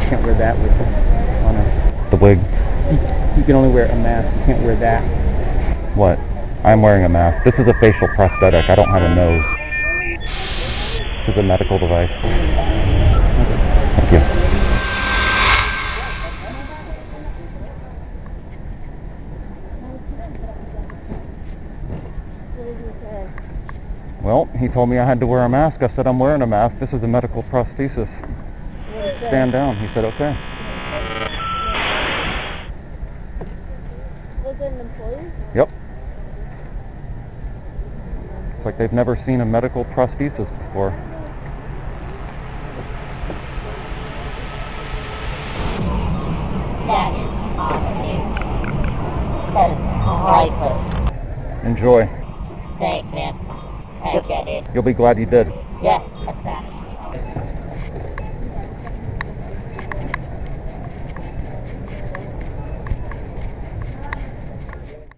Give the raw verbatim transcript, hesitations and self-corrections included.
can't wear that with on a... The wig? You, you can only wear a mask. You can't wear that. What? I'm wearing a mask. This is a facial prosthetic. I don't have a nose. This is a medical device. Thank you. Well, he told me I had to wear a mask. I said, I'm wearing a mask. This is a medical prosthesis. Stand down. He said, okay. Was it an employee? Yep. It's like they've never seen a medical prosthesis before. That is awesome. That is priceless. Enjoy. Thanks, man. Heck yeah, dude. You'll be glad you did. Yeah, that's that.